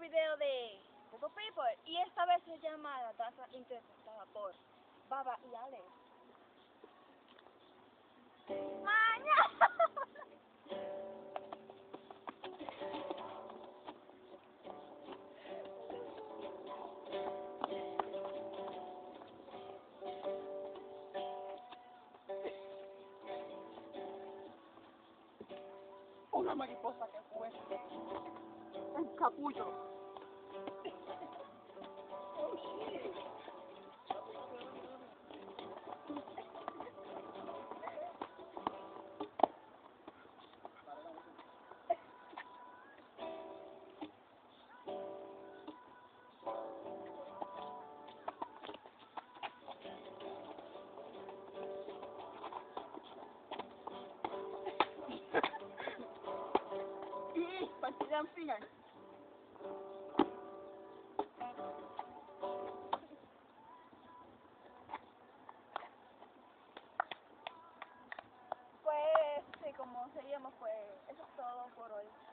video de Poco People y esta vez se llama La Taza interpretada por Baba y Alex. ¡Mañana! Una mariposa que fue un capullo. Partida en final. Pues, sí, como seguíamos, pues, eso es todo por hoy.